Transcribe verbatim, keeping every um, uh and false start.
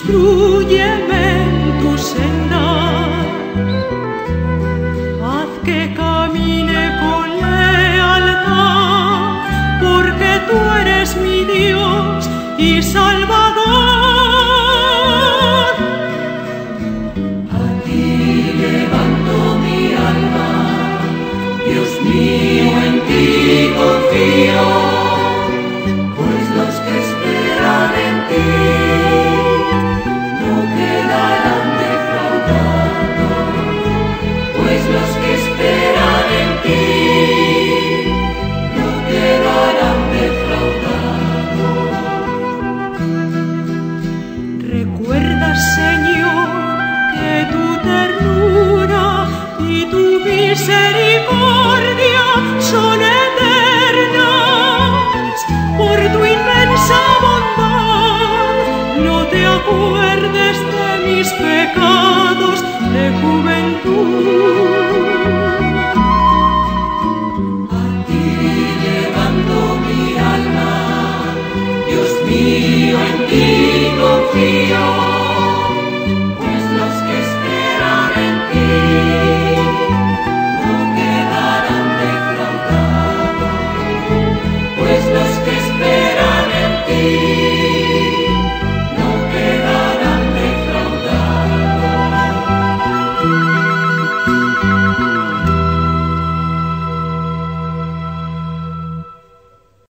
instrúyeme en tus sendas, haz que camine con lealtad, porque tú eres mi Dios y Salvador. A ti levanto mi alma, Dios mío, en ti confío, pues los que esperan en ti no quedarán defraudados, pues los que esperan en ti no quedarán defraudados. Recuerda, Señor, que tu ternura y tu misericordia son eternas. Por tu inmensa bondad, no te acuerdes de mis pecados de juventud. A ti levanto mi alma, Dios mío, en ti confío.